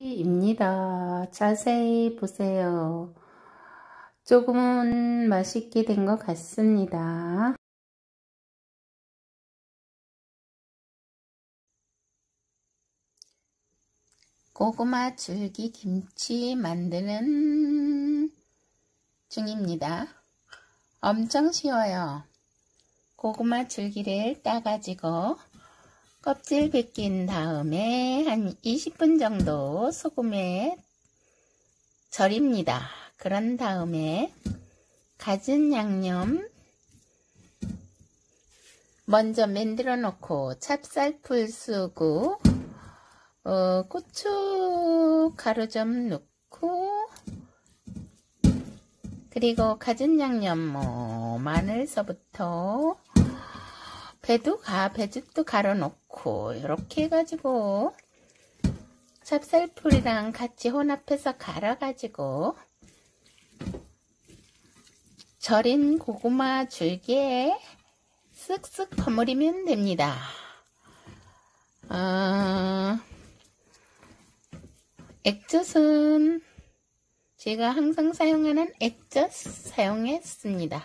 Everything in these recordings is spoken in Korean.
입니다. 자세히 보세요. 조금은 맛있게 된 것 같습니다. 고구마 줄기 김치 만드는 중입니다. 엄청 쉬워요. 고구마 줄기를 따가지고 껍질 벗긴 다음에 한 20분 정도 소금에 절입니다. 그런 다음에 갖은 양념 먼저 만들어 놓고 찹쌀풀 쓰고 고추 가루 좀 넣고 그리고 갖은 양념 마늘서부터 배즙도 갈아 놓고 이렇게 해가지고 찹쌀풀이랑 같이 혼합해서 갈아가지고 절인 고구마 줄기에 쓱쓱 버무리면 됩니다. 액젓은 제가 항상 사용하는 액젓 사용했습니다.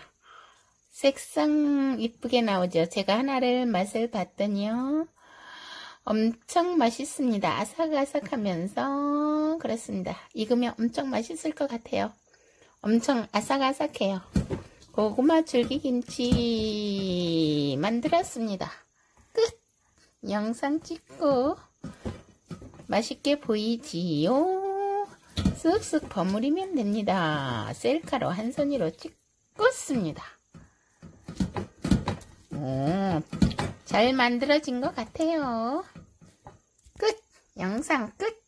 색상 이쁘게 나오죠. 제가 하나를 맛을 봤더니요 엄청 맛있습니다. 아삭아삭하면서 그렇습니다. 익으면 엄청 맛있을 것 같아요. 엄청 아삭아삭해요. 고구마 줄기김치 만들었습니다. 끝! 영상 찍고 맛있게 보이지요? 쓱쓱 버무리면 됩니다. 셀카로 한 손으로 찍었습니다. 잘 만들어진 것 같아요. 끝! 영상 끝!